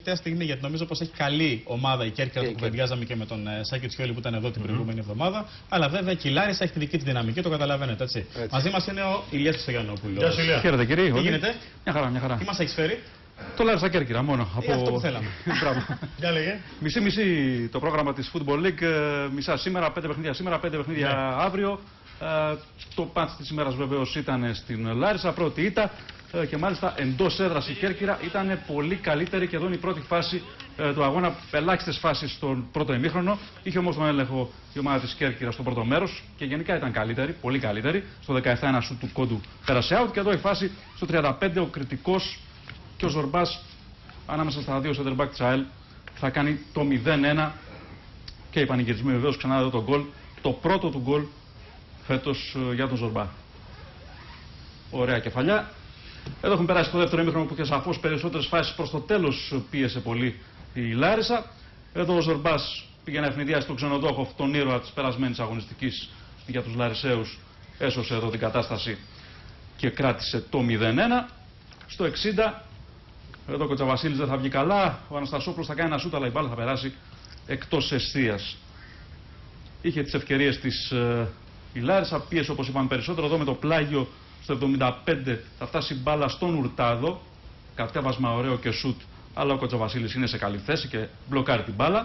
τελευταία στιγμή, γιατί νομίζω πως έχει καλή ομάδα η Κέρκυρα, το κουβεντιάζαμε και με τον Σάκη Τσιόλη που ήταν εδώ την προηγούμενη εβδομάδα. Αλλά βέβαια και η Λάρισα έχει τη δική τη δυναμική, το καταλαβαίνετε έτσι. Μαζί μας είναι ο Ηλίας Τσογιαννόπουλος. Χαίρετε κύριε. Τι γίνεται? Μια χαρά, μια χαρά. Τι μας έχεις φέρει? Το Λάρισα Κέρκυρα μόνο. Αυτό που θέλαμε. Για λέγε. Μισή-μισή το πρόγραμμα της Football League. Μισά σήμερα, 5 παιχνίδια σήμερα, 5 παιχνίδια αύριο. Το πάτς της ημέρας βεβαίως ήταν στην Λάρισα, πρώτη ήττα. Και μάλιστα εντός έδρας η Κέρκυρα ήταν πολύ καλύτερη και εδώ είναι η πρώτη φάση του αγώνα. Ελάχιστες φάσεις στον πρώτο ημίχρονο. Είχε όμως τον έλεγχο η ομάδα της Κέρκυρα στο πρώτο μέρος και γενικά ήταν καλύτερη, πολύ καλύτερη. Στο 17 ένα σουτ του Κόντου πέρασε out και εδώ η φάση στο 35 ο κριτικός και ο Ζορμπάς ανάμεσα στα δύο center back της ΑΕΛ θα κάνει το 0-1 και οι πανηγυρισμοί βεβαίως ξανά εδώ το γκολ. Το πρώτο του γκολ φέτος για τον Ζορμπά. Ωραία κεφαλιά. Εδώ έχουμε περάσει το δεύτερο ημίχρονο που είχε σαφώς περισσότερες φάσεις, προς το τέλος πίεσε πολύ η Λάρισα. Εδώ ο Ζορμπάς πήγε να ευνηδιάσει τον Ξενοδόχοφ, τον ήρωα της περασμένης αγωνιστικής για τους Λαρισαίους. Έσωσε εδώ την κατάσταση και κράτησε το 0-1. Στο 60, εδώ ο Κοτσαβασίλης δεν θα βγει καλά. Ο Αναστασόπουλος θα κάνει ένα σούτ, αλλά η μπάλα θα περάσει εκτός εστίας. Είχε τις ευκαιρίες της η Λάρισα, πίεσε όπως είπαμε περισσότερο. Εδώ με το πλάγιο στο 75 θα φτάσει μπάλα στον Ουρτάδο. Κατέβασμα ωραίο και σούτ, αλλά ο Κοτσαβασίλης είναι σε καλή θέση και μπλοκάρει την μπάλα.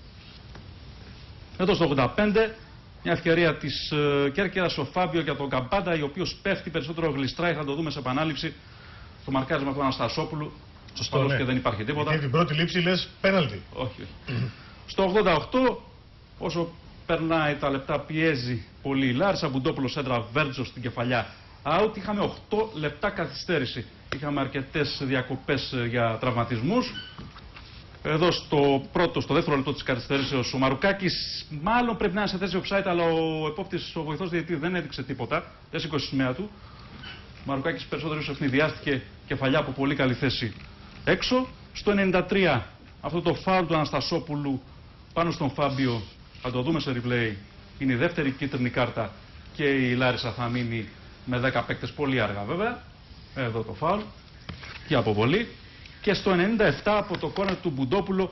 Εδώ στο 85, μια ευκαιρία της Κέρκυρας, ο Φάμπιο για τον Καμπάντα, ο οποίος πέφτει περισσότερο γλιστράει, θα το δούμε σε επανάληψη. Το μαρκάρισμα του Αναστασόπουλου. Σωστό, ναι. Και δεν υπάρχει τίποτα. Και την πρώτη λήψη λες πέναλτι. Όχι. Στο 88, όσο περνάει τα λεπτά, πιέζει πολύ η Λάρισα. Μπουντόπουλο έντρα Βέρτζο στην κεφαλιά. Out. Είχαμε 8 λεπτά καθυστέρηση. Είχαμε αρκετές διακοπές για τραυματισμούς. Εδώ στο δεύτερο λεπτό της καθυστέρησης, ο Μαρουκάκης μάλλον πρέπει να είναι σε θέση offside, αλλά ο επόπτης, ο βοηθός διαιτητή δεν έδειξε τίποτα. Δεν σήκωσε τη σημαία του. Ο Μαρουκάκης περισσότερο ευνηδιάστηκε κεφαλιά από πολύ καλή θέση έξω. Στο 93, αυτό το φάουλ του Αναστασόπουλου πάνω στον Φάμπιο, θα το δούμε σε replay, είναι η δεύτερη κίτρινη κάρτα και η Λάρισα θα μείνει με 10 παίκτες πολύ αργά βέβαια. Εδώ το φάουλ και αποβολή. Και στο 97 από το κόρνερ του Μπουντόπουλου,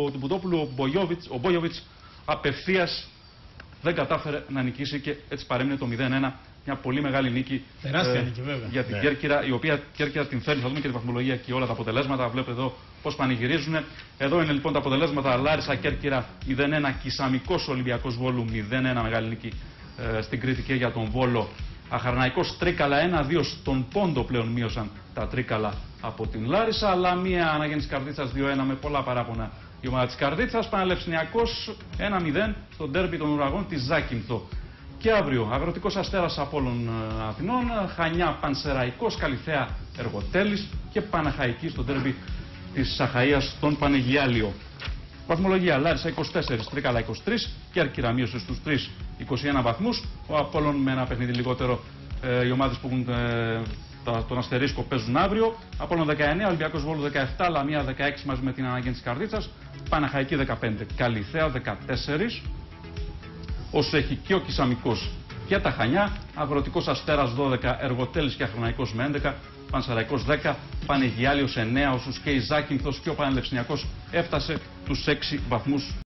ο Μπόγιοβιτς απευθείας δεν κατάφερε να νικήσει και έτσι παρέμεινε το 0-1. Μια πολύ μεγάλη νίκη νίκη, βέβαια. Για την Κέρκυρα, η οποία Κέρκυρα την φέρνει. Θα δούμε και τη βαθμολογία και όλα τα αποτελέσματα. Βλέπετε εδώ πώς πανηγυρίζουν. Εδώ είναι λοιπόν τα αποτελέσματα. Λάρισα Κέρκυρα 0-1, Κισαμικός Ολυμπιακός Βόλου 0-1, μεγάλη νίκη στην Κρήτη και για τον Βόλο. Αχαρναϊκός Τρίκαλα 1-2, στον Πόντο πλέον μείωσαν τα Τρίκαλα από την Λάρισα. Αλλά μία Αναγέννηση Καρδίτσας 2-1 με πολλά παράπονα η ομάδα της Καρδίτσας. Πανελευσνιακός 1-0 στο ντέρμπι των Ουραγών της Ζάκυνθο. Και αύριο Αγροτικός Αστέρας Απόλλων Αθηνών, Χανιά Πανσεραϊκός, Καλυθέα Εργοτέλης και Παναχαϊκή στο ντέρμπι της Αχαΐας στον Πανεγιάλιο. Βαθμολογία Λάρισα 24, Τρίκαλα 23, Κέρκυρα μείωσε στους 3, 21 βαθμούς. Ο Απόλλων με ένα παιχνίδι λιγότερο, οι ομάδες που έχουν τον αστερίσκο παίζουν αύριο. Απόλλων 19, Ολυμπιακός Βόλου 17, Λαμία 16 μαζί με την Αναγέννηση Καρδίτσας, Παναχαϊκή 15, Καλυθέα 14. Όσο έχει και ο Κισαμικός και τα Χανιά, Αγροτικός Αστέρας 12, Εργοτέλης και Αχαρναϊκός με 11, Πανσεραϊκός 10, Πανεγιάλιος 9, όσους και η Ζάκυνθος και ο Πανελευσνιακός έφτασε τους 6 βαθμούς.